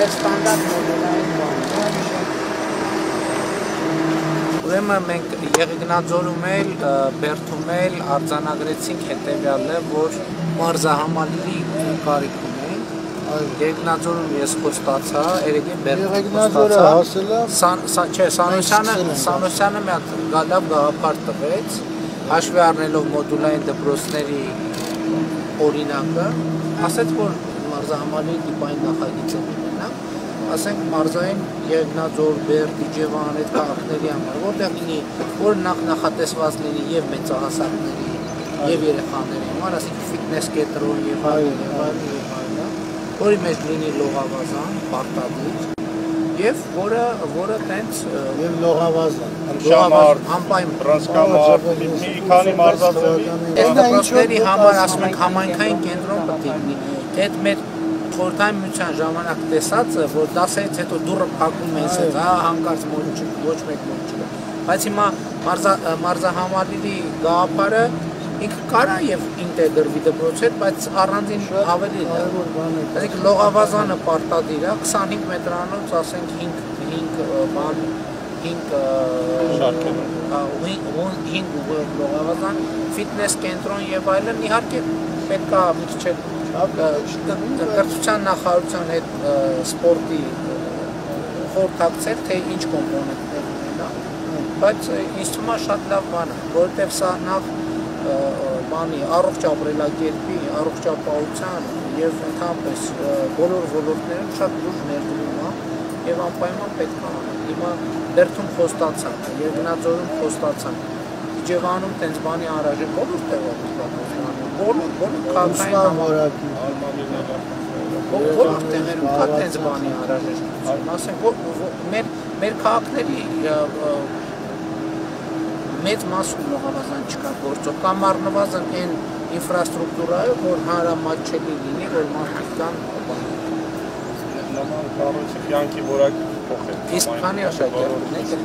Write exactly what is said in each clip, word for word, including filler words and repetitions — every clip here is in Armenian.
դեր ստանդարտ մոդելային բան։ Ուրեմն մենք Եղեգնաձորում էլ, Բերդում էլ արձանագրեցինք հետևյալը, որ մարզահամալիրի կարիք ունենք։ Եղեգնաձորում ես խոստացա, երեգի Բերդում խոստացա։ Չէ, Սանոսյանը մի հատ լավ գաղափար տվեց, հաշվի առնելով մոդուլային դպրոցների օրինակը, ասեց, որ մարզահամալիրի տիպային նախագիծը ունենանք, ասենք մարզային Եղեգնաձոր, Բերդ, Իջևան այդ քաղաքների համար, որտեղ լինի, որ նախ նախատեսված լինի եւ մեծահասակների եւ երեխաների համար, ասենք ֆիթնես կենտրոն եւ այլն եւ այլն եւ այլն, որի մեջ լինի լողավազան, պարտադիր եւ որը որը տենց եւ լողավազան, լողավազան, անպայման ռասկամար, մի քանի մարզաձևի, այս դպրոցների համար ասում ենք համայնքային կենտրոն պետք է լինի, այդ մեր խորհրդային միության ժամանակ տեսածը, որ դասերից հետո դուռը փակում են, հա, հանկարծ ոչ մեկ ոչ չկա։ Բայց հիմա մարզահամալիրի գաղափարը ինքը կարա եւ ինտեգրվի դպրոցի հետ, բայց առանձին ավելի է։ Այսինքն լողավազանը պարտադիր է, քսանհինգ մետրանոց, ասենք հինգ բան, հինգ հինգ լողավազան, ֆիթնես կենտրոն եւ այլն, իհարկե պետք է մի քիչ կրթության նախարարության հետ սպորտի խորհրդակցել, թե ինչ կոմպոնենտներ ունենա, բայց ինձ թվում է շատ լավ բան է, որովհետև սա նախ բանի առողջ ապրելակերպի, առողջապահության եւ ընդհանրապես բոլոր ոլորտներում շատ լուրջ ներդրում է եւ անպայման պետք է անել։ Հիմա Բերդում խոստացանք, Եղեգնաձորում խոստացանք, Իջևանում տենց բանի առաջ բոլոր տեղով բոլոր բոլոր քաղաքային համարակի բոլոր տեղերում կա տենց բանի անհրաժեշտություն, ասենք որ մեր մեր քաղաքների մեծ մասում լողավազան չկա գործող, կամ առնվազն այն ինֆրաստրուկտուրայով, որ հանրամատչելի լինի, որ մարդիկ կան նման կառույցը կյանքի որակի փոխել։ Իսկ քանի աշակերտներ եք։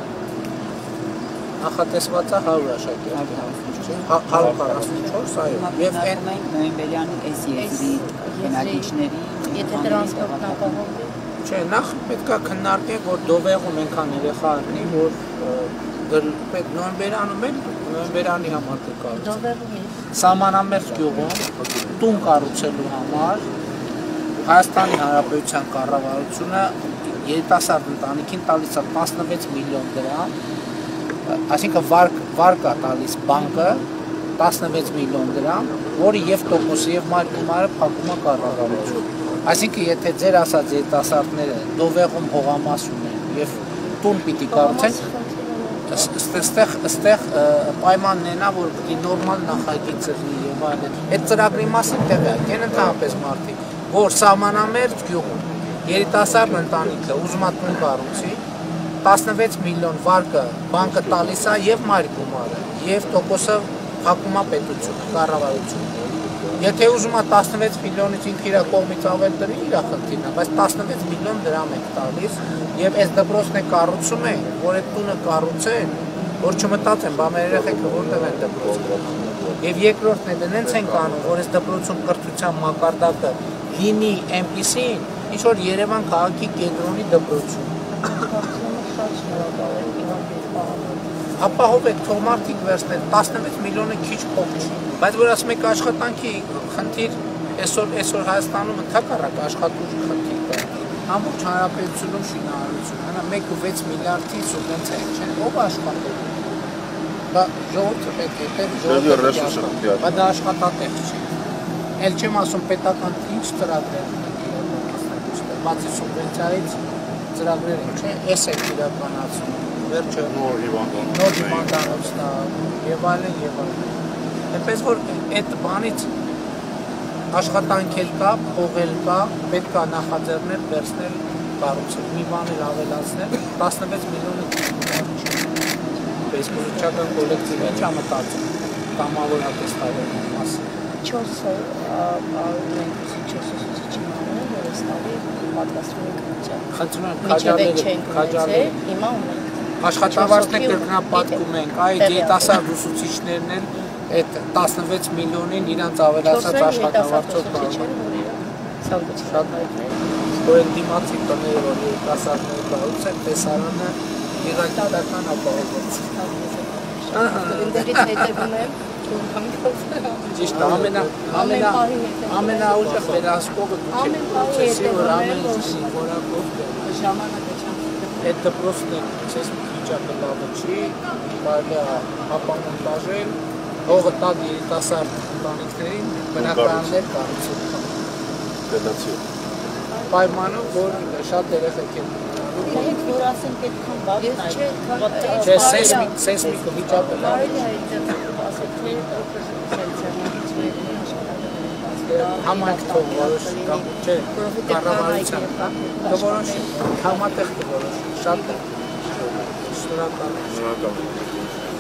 Նախատեսված է հարյուր աշակերտ, հարյուր քառասունչորս, այո, եւ այն նոյեմբերյանի այս երկրի բնակիչների եթե տրանսպորտն ապահովվի։ Չէ, նախ պետք է քննարկենք, որ Դովեղում այնքան երեխա լինի, որ նոյեմբերյանում էլ նոյեմբերյանի համար կկառուցեն։ Դովեղում է։ Սահմանամերձ գյուղում տուն կառուցելու համար Հայաստանի Հանրապետության կառավարությունը երիտասարդ ընտանիքին տալիս է տասնվեց միլիոն դրամ, այսինքն վարկ է տալիս բանկը տասնվեց միլիոն դրամ, որը եւ տոկոսը եւ մայրը փակում է կառավարությունը։ Այսինքն եթե ձեր ասած երիտասարդները Դովեղում հողամաս ունեն եւ տուն պիտի կառուցեն, այստեղ այստեղ պայմանն է նա, որ պիտի նորմալ նախագիծ լինի եւ այլն։ Այդ ծրագրի մասին տեղյակ են ընդհանրապես մարդիկ, որ սահմանամերձ գյուղում երիտասարդ ընտանիքը ուզում է տուն կառուցի, տասնվեց միլիոն վարկը բանկը տալիս է եւ մայր գումարը, եւ տոկոսը փակում է պետությունը, կառավարությունը։ Եթե ուզում է տասնվեց միլիոնից ինքը իր կողմից ավել դրի, իր խնդիրն է, բայց տասնվեց միլիոն դրամ է տալիս եւ այս դպրոցն է կառուցում է, որ այդ տունը կառուցեն, որ չմտածեն, բա մեր երեխեքը որտեղ են դպրոցը։ Եվ երկրորդն է դենց են կանում, որ այս դպրոցում կրթության մակարդակը լինի այնպիսին, ինչ որ Երևան քաղաքի կենտրոնի դպրոցում։ Ապահովեք, թող մարդիկ վերցնեն, տասնվեց միլիոնը քիչ փող չի, բայց որ ասում եք աշխատանքի խնդիր, այսօր Հայաստանում ընդհակառակ աշխատուժի խնդիր կա, ամբողջ հանրապետությունում շինարարություն, հենա մեկ ու վեց միլիարդի սուբվենցիա է, չեն, ով աշխատել, բա ժողովուրդը պետք է, բա դա աշխատատեղ չի, էլ չեմ ասում պետական ինչ ծրագրեր, բացի սուբվենցիայից ծրագրեր են, չէ, էս եք իրականացում, վերջը նոր հիվանդանոց տա, եւ այլն եւ այլն։ Այնպես որ այդ բանից աշխատանք էլ կա, փող էլ կա, պետք է նախաձեռնել, վերցնել, կառուցել, մի բան էլ ավելացնել, տասնվեց միլիոնը պետսկոլոգիական կոլեկտիվը ինչ ամտածում, կամավորատեստավորի մասին։ չորս հիմա ունենք աշխատավարձներ կրկնապատկում ենք, այդ երիտասարդ ուսուցիչներն էլ այդ տասնվեց միլիոնին իրանց ավելացած աշխատավարձով կարող են։ որ այդ դիմացի տները, որ երիտասարդները կառուցել են, տեսարանը գիտական ապահովված։ Ընդերից հետևում եմ, Ճիշտ է, ամենա ամենա ամենաուժեղ վերահսկողը դուք եք process-ի, որ ամեն ինչի որակով ժամանակը չեմ։ այդ դպրոցն է, ցես վիճակը լավը չի, կարելի է ապանոն բաժել, հողը տալ երիտասարդ ընտանիքներին, բնակարաններ կառուցել։ Գնացիոն։ Պայմանով, որ շատ երեխեք են։ Իրենք որ ասենք այդքան բաց նայ։ Չէ, սեյսմիկ, սեյսմիկը վիճակը լավ է։ Բարի է ասեք, թե սենսորներից վերել Համայնք թող որոշ կամ չէ, կառավարության կորոշի, համատեղ կորոշի, շատ շնորհակալ եմ։ Շնորհակալ եմ։